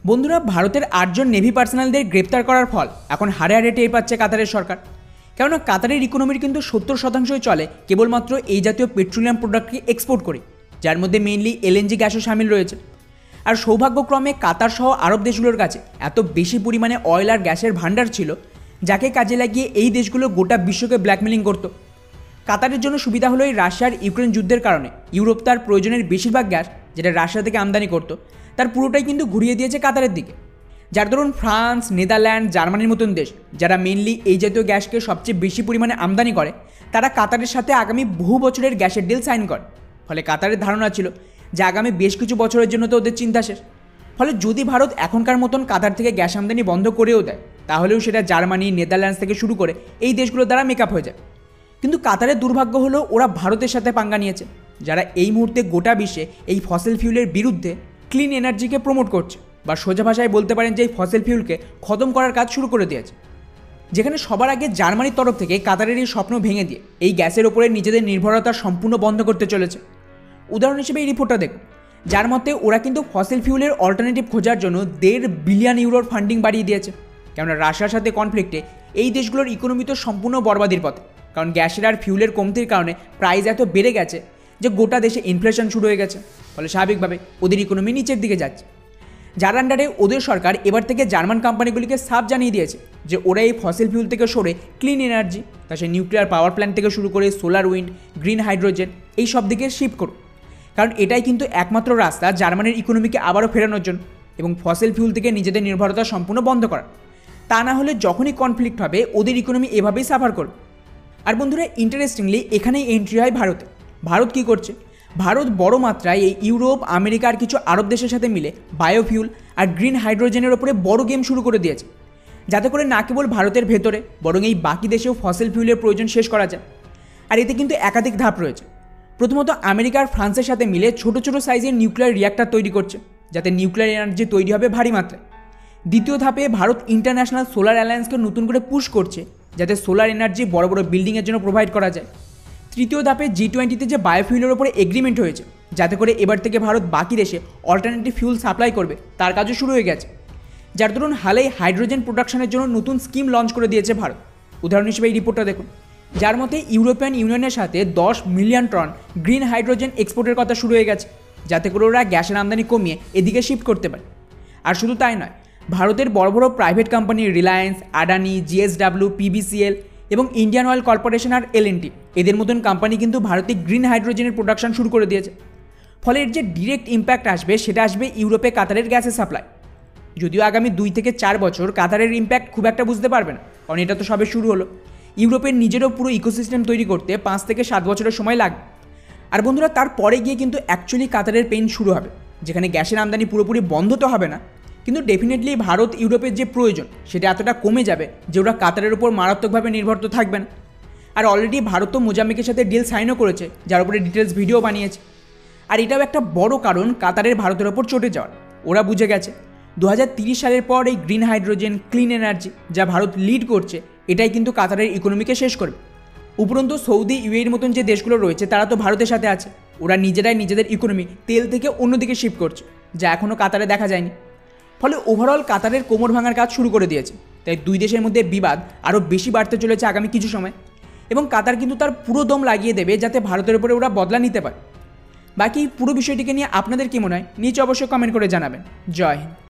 বন্ধুরা, ভারতের 8 জন নেভি পার্সোনালদের গ্রেপ্তার করার ফল এখন হারে হারে টের পাচ্ছে কাতারের সরকার। কেননা কাতারের ইকোনমির কিন্তু 70% চলে কেবলমাত্র এই জাতীয় পেট্রোলিয়াম প্রোডাক্টকে এক্সপোর্ট করে, যার মধ্যে মেইনলি এলএনজি গ্যাসও সামিল রয়েছে। আর সৌভাগ্যক্রমে কাতার সহ আরব দেশগুলোর কাছে এত বেশি পরিমাণে অয়েল আর গ্যাসের ভান্ডার ছিল, যাকে কাজে লাগিয়ে এই দেশগুলো গোটা বিশ্বকে ব্ল্যাকমেলিং করত। কাতারের জন্য সুবিধা হলো এই রাশিয়ার ইউক্রেন যুদ্ধের কারণে ইউরোপ তার প্রয়োজনের বেশিরভাগ গ্যাস, যেটা রাশিয়া থেকে আমদানি করত, তার পুরোটাই কিন্তু ঘুরিয়ে দিয়েছে কাতারের দিকে। যার দরুন ফ্রান্স, নেদারল্যান্ড, জার্মানির মতন দেশ, যারা মেনলি এই জাতীয় গ্যাসকে সবচেয়ে বেশি পরিমাণে আমদানি করে, তারা কাতারের সাথে আগামী বহু বছরের গ্যাসের ডিল সাইন করে। ফলে কাতারের ধারণা ছিল যে আগামী বেশ কিছু বছরের জন্য তো ওদের চিন্তা শেষ। ফলে যদি ভারত এখনকার মতন কাতার থেকে গ্যাস আমদানি বন্ধ করেও দেয়, তাহলেও সেটা জার্মানি, নেদারল্যান্ডস থেকে শুরু করে এই দেশগুলোর দ্বারা মেকআপ হয়ে যায়। কিন্তু কাতারের দুর্ভাগ্য হলো ওরা ভারতের সাথে পাঙ্গা নিয়েছে, যারা এই মুহূর্তে গোটা বিশ্বে এই ফসিল ফিউলের বিরুদ্ধে ক্লিন এনার্জিকে প্রমোট করছে, বা সোজা ভাষায় বলতে পারেন যে এই ফসিল ফিউলকে খতম করার কাজ শুরু করে দিয়েছে। যেখানে সবার আগে জার্মানির তরফ থেকে কাতারের এই স্বপ্ন ভেঙে দিয়ে এই গ্যাসের ওপরে নিজেদের নির্ভরতা সম্পূর্ণ বন্ধ করতে চলেছে। উদাহরণ হিসেবে এই রিপোর্টটা দেখুন, যার মতে ওরা কিন্তু ফসিল ফিউলের অল্টারনেটিভ খোঁজার জন্য 1.5 বিলিয়ন ইউরোর ফান্ডিং বাড়িয়ে দিয়েছে। কেননা রাশিয়ার সাথে কনফ্লিক্টে এই দেশগুলোর ইকোনমি তো সম্পূর্ণ বরবাদির পথে, কারণ গ্যাসের আর ফিউলের কমতির কারণে প্রাইস এত বেড়ে গেছে যে গোটা দেশে ইনফ্লেশন শুরু হয়ে গেছে। ফলে স্বাভাবিকভাবে ওদের ইকোনমি নিচের দিকে যাচ্ছে। যার আন্ডারে ওদের সরকার এবার থেকে জার্মান কোম্পানিগুলিকে সাফ জানিয়ে দিয়েছে যে ওরা এই ফসিল ফিউল থেকে সরে ক্লিন এনার্জি, তা সে নিউক্লিয়ার পাওয়ার প্ল্যান্ট থেকে শুরু করে সোলার উইন্ড, গ্রিন হাইড্রোজেন, এই সব দিকে শিফট করুক। কারণ এটাই কিন্তু একমাত্র রাস্তা জার্মানির ইকোনমিকে আবারও ফেরানোর জন্য এবং ফসিল ফিউল থেকে নিজেদের নির্ভরতা সম্পূর্ণ বন্ধ করা। তা না হলে যখনই কনফ্লিক্ট হবে ওদের ইকোনমি এভাবেই সাফার করবে। আর বন্ধুরা, ইন্টারেস্টিংলি এখানেই এন্ট্রি হয় ভারতে। ভারত কী করছে? ভারত বড় মাত্রায় এই ইউরোপ, আমেরিকা আর কিছু আরব দেশের সাথে মিলে বায়োফিউল আর গ্রিন হাইড্রোজেনের ওপরে বড় গেম শুরু করে দিয়েছে, যাতে করে না কেবল ভারতের ভেতরে বরং এই বাকি দেশেও ফসিল ফিউলের প্রয়োজন শেষ করা যায়। আর এতে কিন্তু একাধিক ধাপ রয়েছে। প্রথমত, আমেরিকা আর ফ্রান্সের সাথে মিলে ছোট ছোট সাইজের নিউক্লিয়ার রিঅ্যাক্টর তৈরি করছে, যাতে নিউক্লিয়ার এনার্জি তৈরি হবে ভারী মাত্রায়। দ্বিতীয় ধাপে ভারত ইন্টারন্যাশনাল সোলার অ্যালায়েন্সকে নতুন করে পুশ করছে, যাতে সোলার এনার্জি বড় বড় বিল্ডিংয়ের জন্য প্রোভাইড করা যায়। তৃতীয় ধাপে G20-তে যে বায়োফিউলের ওপরে এগ্রিমেন্ট হয়েছে, যাতে করে এবার থেকে ভারত বাকি দেশে অল্টারনেটিভ ফিউল সাপ্লাই করবে, তার কাজও শুরু হয়ে গেছে। যার দরুন হালেই হাইড্রোজেন প্রোডাকশনের জন্য নতুন স্কিম লঞ্চ করে দিয়েছে ভারত। উদাহরণ হিসেবে এই রিপোর্টটা দেখুন, যার মতে ইউরোপিয়ান ইউনিয়নের সাথে 10 মিলিয়ন টন গ্রিন হাইড্রোজেন এক্সপোর্টের কথা শুরু হয়ে গেছে, যাতে করে ওরা গ্যাসের আমদানি কমিয়ে এদিকে শিফট করতে পারে। আর শুধু তাই নয়, ভারতের বড় বড় private company Reliance, Adani, JSW, PBCL এবং ইন্ডিয়ান অয়েল কর্পোরেশন আর এলএনটি, এদের মতন কোম্পানি কিন্তু ভারতে গ্রিন হাইড্রোজেনের প্রোডাকশন শুরু করে দিয়েছে। ফলে এর যে ডিরেক্ট ইম্প্যাক্ট আসবে সেটা আসবে ইউরোপে কাতারের গ্যাসের সাপ্লাই। যদিও আগামী 2 থেকে 4 বছর কাতারের ইম্প্যাক্ট খুব একটা বুঝতে পারবে না, কারণ এটা তো সবে শুরু হলো। ইউরোপের নিজেরও পুরো ইকোসিস্টেম তৈরি করতে 5 থেকে 7 বছরের সময় লাগবে। আর বন্ধুরা, তারপরে গিয়ে কিন্তু অ্যাকচুয়ালি কাতারের পেইন শুরু হবে, যেখানে গ্যাসের আমদানি পুরোপুরি বন্ধ তো হবে না, কিন্তু ডেফিনেটলি ভারত ইউরোপের যে প্রয়োজন সেটা এতটা কমে যাবে যে ওরা কাতারের উপর মারাত্মকভাবে নির্ভর তো থাকবে না। আর অলরেডি ভারত তো মোজাম্বিকের সাথে ডিল সাইনও করেছে, যার উপরে ডিটেলস ভিডিও বানিয়েছে। আর এটাও একটা বড় কারণ কাতারের ভারতের ওপর চটে যাওয়ার। ওরা বুঝে গেছে 2030 সালের পর এই গ্রিন হাইড্রোজেন, ক্লিন এনার্জি যা ভারত লিড করছে, এটাই কিন্তু কাতারের ইকোনমিকে শেষ করবে। উপরন্তু সৌদি, ইউএইর মতন যে দেশগুলো রয়েছে তারা তো ভারতের সাথে আছে, ওরা নিজেরাই নিজেদের ইকোনমি তেল থেকে অন্যদিকে শিফট করছে, যা এখনও কাতারে দেখা যায়নি। ফলে ওভারঅল কাতারের কোমর ভাঙার কাজ শুরু করে দিয়েছে। তাই দুই দেশের মধ্যে বিবাদ আরও বেশি বাড়তে চলেছে আগামী কিছু সময়, এবং কাতার কিন্তু তার পুরো দম লাগিয়ে দেবে যাতে ভারতের উপরে ওরা বদলা নিতে পারে। বাকি পুরো বিষয়টিকে নিয়ে আপনাদের কি মনে হয় নিচে অবশ্যই কমেন্ট করে জানাবেন। জয় হিন্দ।